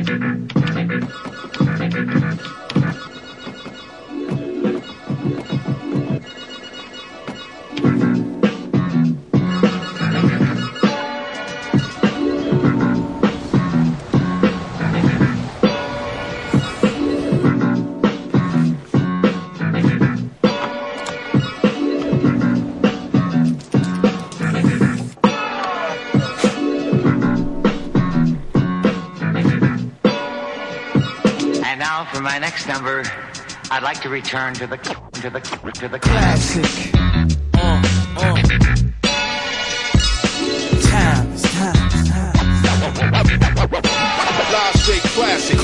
For my next number, I'd like to return to the classic. Live straight classic.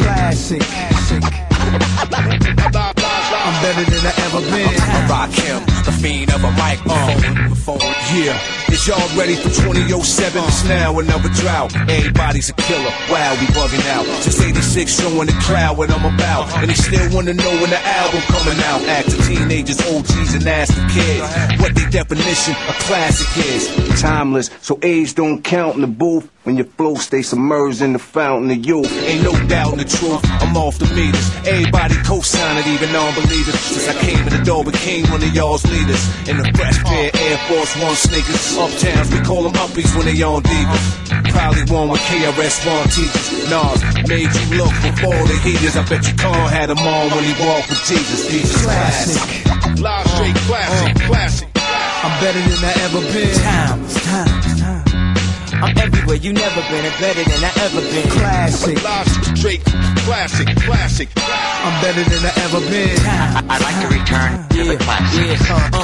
I'm better than I ever been. I rock him, the fiend of a microphone. Yeah, is y'all ready for 2007? It's now another drought. Everybody's a killer. Wow, we bugging out. Since 86, showing the crowd what I'm about. And they still wanna know when the album coming out. Acting teenagers, OGs, and asking kids what the definition of classic is. Timeless, so age don't count in the booth. When your flow stays submerged in the fountain of youth. Ain't no doubt in the truth, I'm off the meters. Everybody co-sign it, even non-believers. Since I came in the door, became one of y'all's leaders. In the fresh pair of Air Force One sneakers. Uptowns, we call them uppies when they on divas. Probably one with KRS-One teachers. Nas made you look before the heaters. I bet you Khan had them on when he walked with Jesus. Jesus classic. Live straight classic. I'm better than I ever been. Time. I'm everywhere you never been and better than I ever been. Classic. Live straight classic. I'm better than I ever been. I'd like to return to the classic.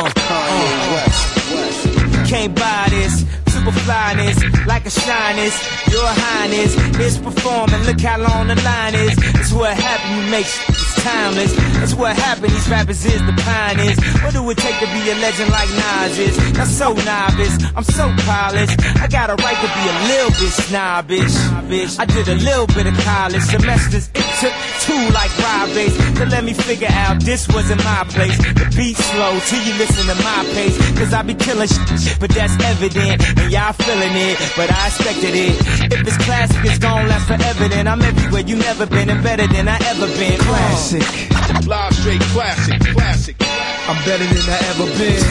You can't buy this. Super flyness, like a shyness. Your highness is performing. Look how long the line is. It's what happened. You make it's timeless. It's what happened. These rappers is the pioneers. What do it take to be a legend like Nas is? I'm so novice. I'm so polished. I got a right to be a little bit snobbish. I did a little bit of college semesters. It took 2 like ride bass to let me figure out this wasn't my place. The beat slow till you listen to my pace. Cause I be killing shit, but that's evident. And y'all feeling it, but I expected it. If it's classic, it's gon' last forever. Then I'm everywhere you never been and better than I ever been. Classic. Live straight classic. I'm better than I ever been.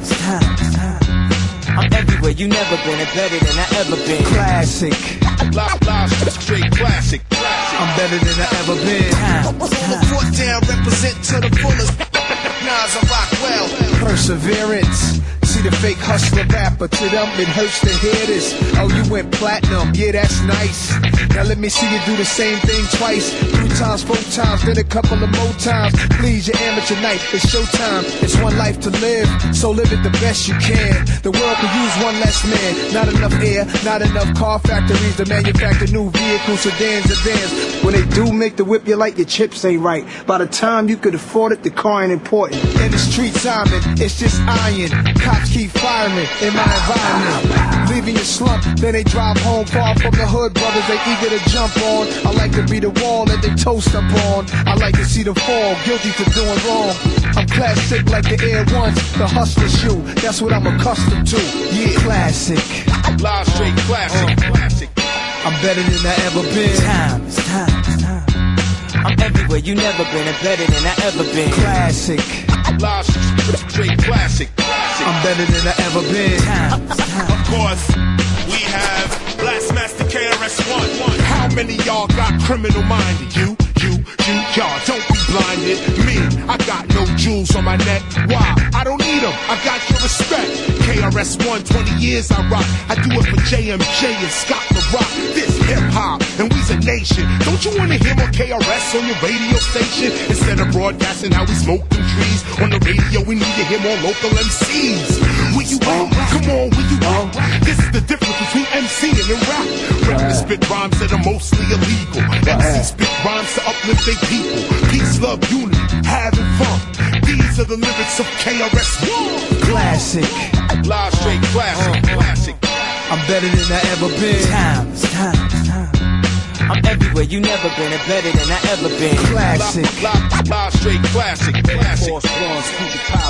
Time. I'm everywhere you never been and better than I ever been. Classic. Live straight classic. I'm better than I ever been. Foot down, represent to the fullest. Nas, I rock well. Perseverance. See the fake hustler rapper, to them it hurts to hear this. Oh, you went platinum, yeah, that's nice. Now let me see you do the same thing twice. 3 times, 4 times, then a couple of more times. Please, your amateur night, it's showtime. It's one life to live, so live it the best you can. The world could use one less man. Not enough air, not enough car factories to manufacture new vehicles, sedans, and vans. When they do make the whip, you like your chips ain't right. By the time you could afford it, the car ain't important. In the street timing, it's just iron. Cops keep firing in my environment. Leaving your slump, then they drive home far from the hood. Brothers, they eager to jump on. I like to be the wall that they toast up on. I like to see them fall, guilty for doing wrong. I'm classic like the Air Ones, the hustler shoe. That's what I'm accustomed to. Yeah, classic. Live straight classic. I'm better than I ever been. Time. I'm everywhere you never been and better than I ever been. Classic. Live straight classic. I'm better than I ever been. Of course, we have Blastmaster KRS-One. How many y'all got criminal minded? You, y'all don't be blinded. Me, I got no jewels on my neck. Why? I don't need them. I got your respect. KRS-One, 20 years I rock. I do it for JMJ and Scott the Rock. This hip hop, and we's a nation. Don't you wanna hear more KRS on your radio station? Instead of broadcasting how we smoke them trees on the radio, we need to hear more local MCs. Will you come on, will you This is the difference between MCing and rap. Rappers spit rhymes that are mostly illegal. MCs spit rhymes to uplift their people. Peace, love, unity, having fun. These are the lyrics of KRS-One. Classic. Live straight classic. I'm better than I ever been. Time. I'm everywhere you never been and better than I ever been. Classic. Live straight classic. Force runs, keep the power.